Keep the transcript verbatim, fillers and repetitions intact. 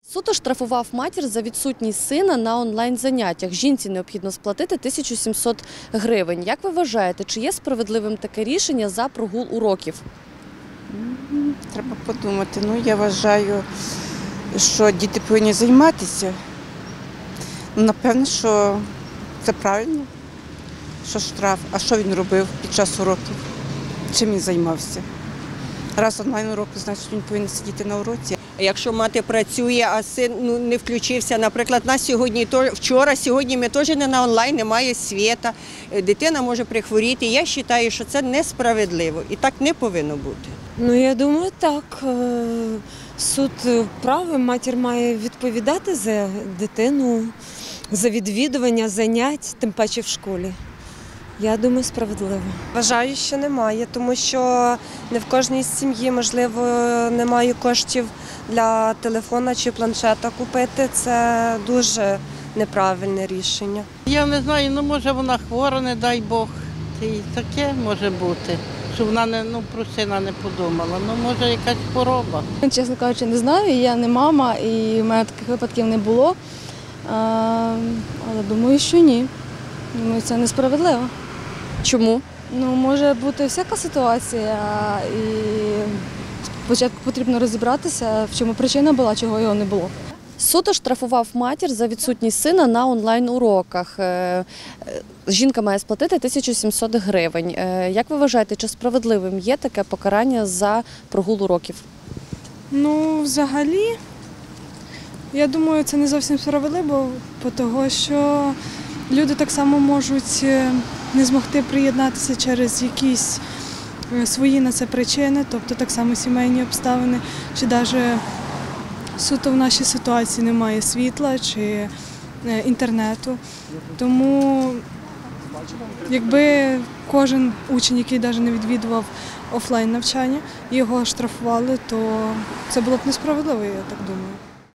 Суд оштрафував матір за відсутність сина на онлайн-заняттях. Жінці необхідно сплатити тисячу сімсот гривень. Як ви вважаєте, чи є справедливим таке рішення за прогул уроків? Треба подумати. Ну, я вважаю, що діти повинні займатися. Ну, напевно, що це правильно, що штраф. А що він робив під час уроків? Чим він займався? Раз онлайн-уроки, значить він повинен сидіти на уроці. Якщо мати працює, а син ну, не включився, наприклад, нас сьогодні, то, вчора, сьогодні ми теж не на онлайн, немає світа, дитина може прихворіти. Я вважаю, що це несправедливо і так не повинно бути. Ну, я думаю, так. Суд правий, матір має відповідати за дитину, за відвідування занять, тим паче в школі. Я думаю, справедливо. Вважаю, що немає, тому що не в кожній сім'ї, можливо, немає коштів для телефона чи планшета купити. Це дуже неправильне рішення. Я не знаю, ну може вона хвора, не дай Бог. І таке може бути, що вона не, ну, про сина не подумала. Ну може якась хвороба. Чесно кажучи, не знаю, я не мама і в мене таких випадків не було. Але думаю, що ні. Думаю, це несправедливо. Чому? Ну, може бути всяка ситуація, і спочатку потрібно розібратися, в чому причина була, чого його не було. Суд оштрафував матір за відсутність сина на онлайн-уроках. Жінка має сплатити тисячу сімсот гривень. Як ви вважаєте, чи справедливим є таке покарання за прогул уроків? Ну, взагалі, я думаю, це не зовсім справедливо, тому що люди так само можуть не змогти приєднатися через якісь свої на це причини, тобто так само сімейні обставини, чи навіть суто в нашій ситуації немає світла чи інтернету. Тому якби кожен учень, який навіть не відвідував офлайн навчання, його штрафували, то це було б несправедливо, я так думаю.